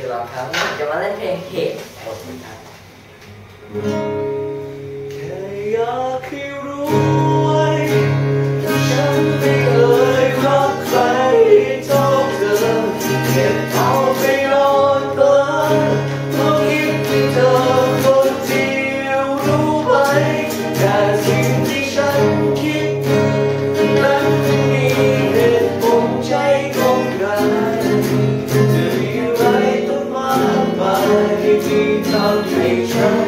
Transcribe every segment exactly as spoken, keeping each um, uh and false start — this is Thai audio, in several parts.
คือร้องครับผมจะมาเล่นเพลงเหตุผลครับแค่อยากให้รู้ไว้ฉันไม่เคยรักใครเท่าเธอเก็บเอาไปรอเธอเพราะคิดถึงเธอคนเดียวรู้ไหมแต่สิ่งที่ฉันคิดนั้นมีเหตุผลใจของกันจะมีอะไรต้องมากมายที่ทำให้ฉัน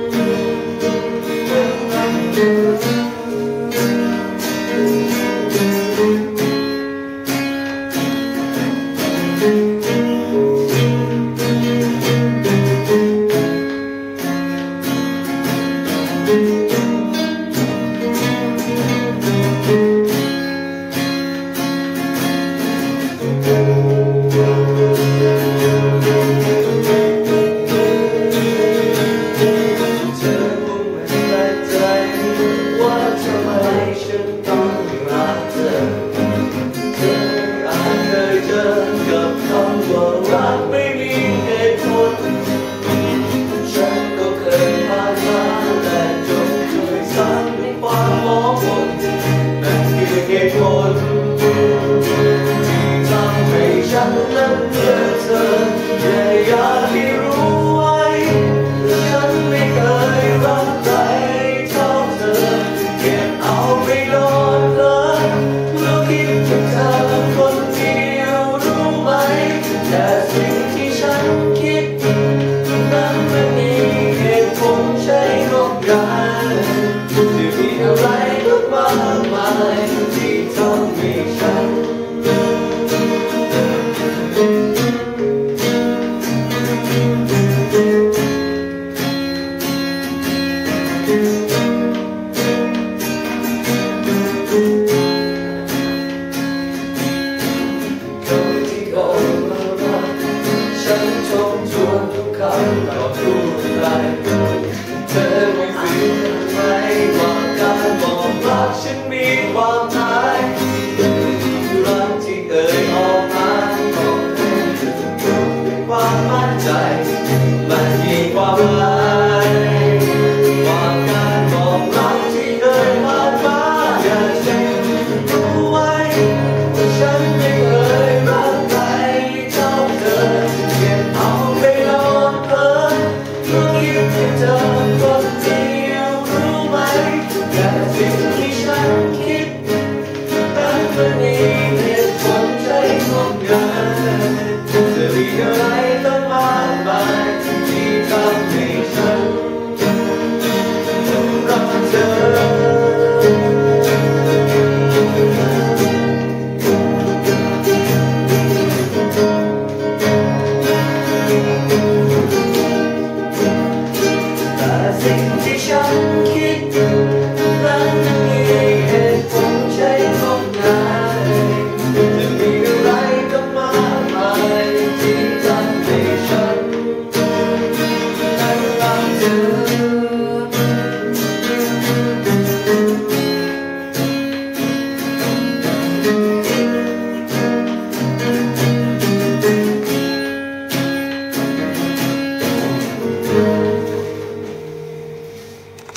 เหตุผลที่ทำให้ฉันนั้นเจอเธอแค่อยากให้รู้ไว้ฉันไม่เคยรักใครเท่าเธอเก็บเอาไปนอนเลิศแล้วคิดถึงเธอคนเดียวรู้ไหมแต่สิ่งที่ฉันคิดนั้นมันมีเหตุผลใช่ของกันจะมีอะไรต้องมากมายที่ทำให้ฉันคนที่โกง